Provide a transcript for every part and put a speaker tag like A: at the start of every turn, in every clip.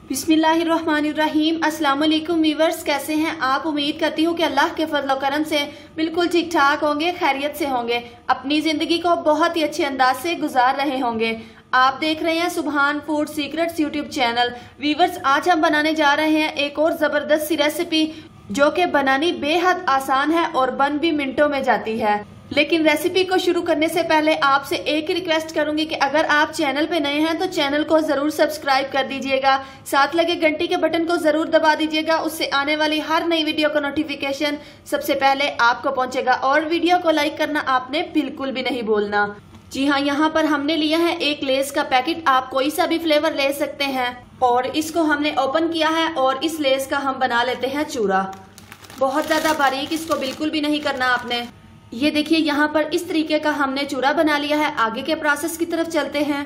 A: बिस्मिल्लाहिर्रहमानिर्रहीम। अस्सलाम वालेकुम व्यूअर्स, कैसे हैं आप? उम्मीद करती हूँ कि अल्लाह के फजल और करम से बिल्कुल ठीक ठाक होंगे, खैरियत से होंगे, अपनी जिंदगी को बहुत ही अच्छे अंदाज से गुजार रहे होंगे। आप देख रहे हैं Subhan food secrets YouTube channel. Viewers, आज हम बनाने जा रहे हैं एक और जबरदस्त सी रेसिपी जो कि बनानी बेहद आसान है और बन भी मिनटों में जाती है। लेकिन रेसिपी को शुरू करने से पहले आपसे एक रिक्वेस्ट करूंगी कि अगर आप चैनल पे नए हैं तो चैनल को जरूर सब्सक्राइब कर दीजिएगा, साथ लगे घंटी के बटन को जरूर दबा दीजिएगा। उससे आने वाली हर नई वीडियो का नोटिफिकेशन सबसे पहले आपको पहुंचेगा। और वीडियो को लाइक करना आपने बिल्कुल भी नहीं भूलना। जी हाँ, यहाँ पर हमने लिया है एक लेस का पैकेट। आप कोई सा भी फ्लेवर ले सकते हैं और इसको हमने ओपन किया है और इस लेस का हम बना लेते हैं चूरा। बहुत ज्यादा बारीक इसको बिल्कुल भी नहीं करना आपने। ये देखिए, यहाँ पर इस तरीके का हमने चूरा बना लिया है। आगे के प्रोसेस की तरफ चलते हैं।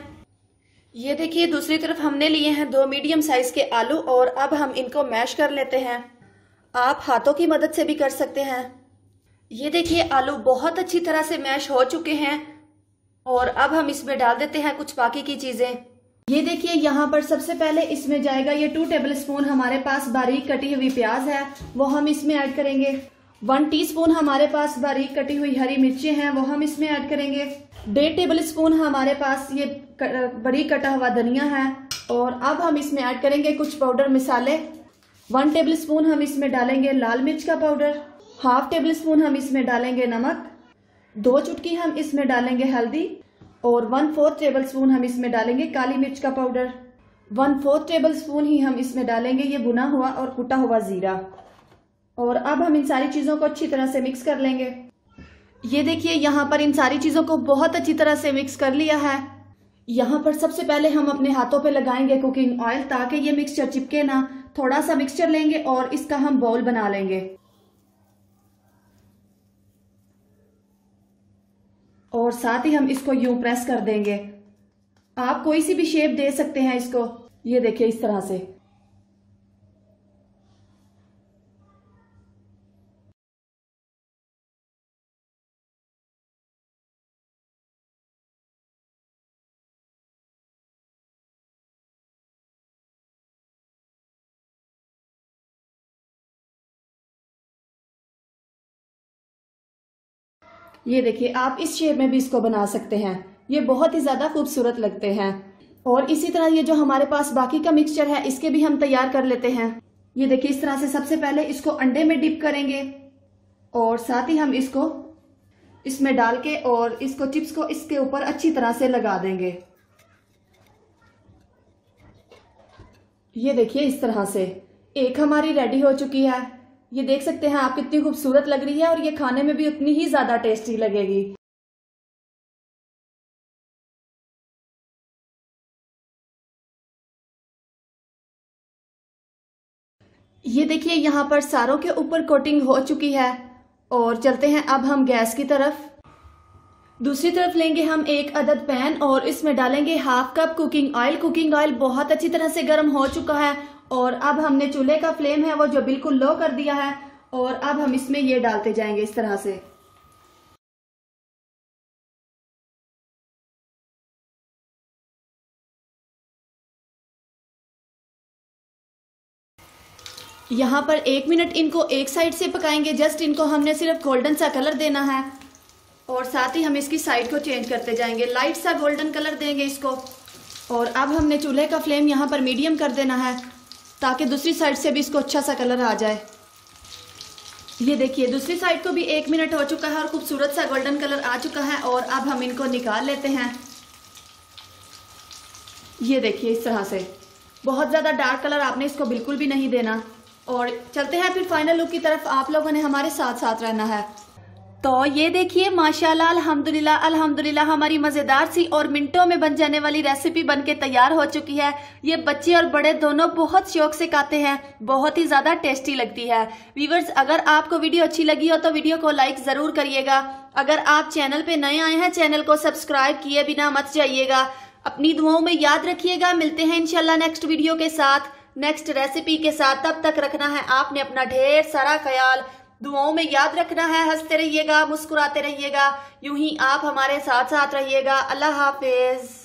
A: ये देखिए, दूसरी तरफ हमने लिए हैं 2 मीडियम साइज के आलू और अब हम इनको मैश कर लेते हैं। आप हाथों की मदद से भी कर सकते हैं। ये देखिए, आलू बहुत अच्छी तरह से मैश हो चुके हैं और अब हम इसमें डाल देते हैं कुछ बाकी की चीजें। ये देखिए, यहाँ पर सबसे पहले इसमें जाएगा ये 2 टेबल स्पून हमारे पास बारीक कटी हुई प्याज है, वो हम इसमें ऐड करेंगे। 1 टीस्पून हमारे पास बारीक कटी हुई हरी मिर्चें हैं, वो हम इसमें ऐड करेंगे। 1.5 टेबल स्पून हमारे पास ये बड़ी कटा हुआ धनिया है और अब हम इसमें ऐड करेंगे कुछ पाउडर मसाले। 1 टेबल स्पून हम इसमें डालेंगे लाल मिर्च का पाउडर। 1/2 टेबल स्पून हम इसमें डालेंगे नमक। 2 चुटकी हम इसमें डालेंगे हल्दी और 1/4 टेबल स्पून हम इसमें डालेंगे काली मिर्च का पाउडर। 1/4 टेबल स्पून ही हम इसमें डालेंगे ये भुना हुआ और कुटा हुआ जीरा। और अब हम इन सारी चीजों को अच्छी तरह से मिक्स कर लेंगे। ये देखिए, यहाँ पर इन सारी चीजों को बहुत अच्छी तरह से मिक्स कर लिया है। यहाँ पर सबसे पहले हम अपने हाथों पे लगाएंगे कुकिंग ऑयल ताकि ये मिक्सचर चिपके ना। थोड़ा सा मिक्सचर लेंगे और इसका हम बाउल बना लेंगे और साथ ही हम इसको यूं प्रेस कर देंगे। आप कोई सी भी शेप दे सकते हैं इसको। ये देखिए, इस तरह से। ये देखिए, आप इस शेप में भी इसको बना सकते हैं। ये बहुत ही ज्यादा खूबसूरत लगते हैं। और इसी तरह ये जो हमारे पास बाकी का मिक्सचर है इसके भी हम तैयार कर लेते हैं। ये देखिए, इस तरह से सबसे पहले इसको अंडे में डिप करेंगे और साथ ही हम इसको इसमें डाल के और इसको चिप्स को इसके ऊपर अच्छी तरह से लगा देंगे। ये देखिए, इस तरह से एक हमारी रेडी हो चुकी है। ये देख सकते हैं आप कितनी खूबसूरत लग रही है और ये खाने में भी उतनी ही ज्यादा टेस्टी लगेगी। ये देखिए, यहाँ पर सारों के ऊपर कोटिंग हो चुकी है और चलते हैं अब हम गैस की तरफ। दूसरी तरफ लेंगे हम एक अदद पैन और इसमें डालेंगे 1/2 cup cooking oil. Cooking oil बहुत अच्छी तरह से गर्म हो चुका है और अब हमने चूल्हे का फ्लेम है वो जो बिल्कुल लो कर दिया है और अब हम इसमें ये डालते जाएंगे इस तरह से। यहाँ पर 1 मिनट इनको एक साइड से पकाएंगे। जस्ट इनको हमने सिर्फ गोल्डन सा कलर देना है और साथ ही हम इसकी साइड को चेंज करते जाएंगे। लाइट सा गोल्डन कलर देंगे इसको। और अब हमने चूल्हे का फ्लेम यहाँ पर मीडियम कर देना है ताकि दूसरी साइड से भी इसको अच्छा सा कलर आ जाए। ये देखिए, दूसरी साइड को भी 1 मिनट हो चुका है और खूबसूरत सा गोल्डन कलर आ चुका है और अब हम इनको निकाल लेते हैं। ये देखिए, इस तरह से। बहुत ज्यादा डार्क कलर आपने इसको बिल्कुल भी नहीं देना। और चलते हैं फिर फाइनल लुक की तरफ। आप लोगों ने हमारे साथ साथ रहना है। तो ये देखिए, माशाल्लाह, अल्हम्दुलिल्लाह अल्हम्दुलिल्लाह, हमारी मजेदार सी और मिनटों में बन जाने वाली रेसिपी बनके तैयार हो चुकी है। ये बच्चे और बड़े दोनों बहुत शौक से खाते हैं, बहुत ही ज्यादा टेस्टी लगती है। व्यूअर्स, अगर आपको वीडियो अच्छी लगी हो तो वीडियो को लाइक जरूर करिएगा। अगर आप चैनल पे नए आए हैं, चैनल को सब्सक्राइब किए बिना मत जाइएगा। अपनी दुआओं में याद रखिएगा। मिलते हैं इंशाल्लाह नेक्स्ट वीडियो के साथ, नेक्स्ट रेसिपी के साथ। तब तक रखना है आपने अपना ढेर सारा ख्याल। दुआओं में याद रखना है। हंसते रहिएगा, मुस्कुराते रहिएगा। यूं ही आप हमारे साथ साथ रहिएगा। अल्लाह हाफिज।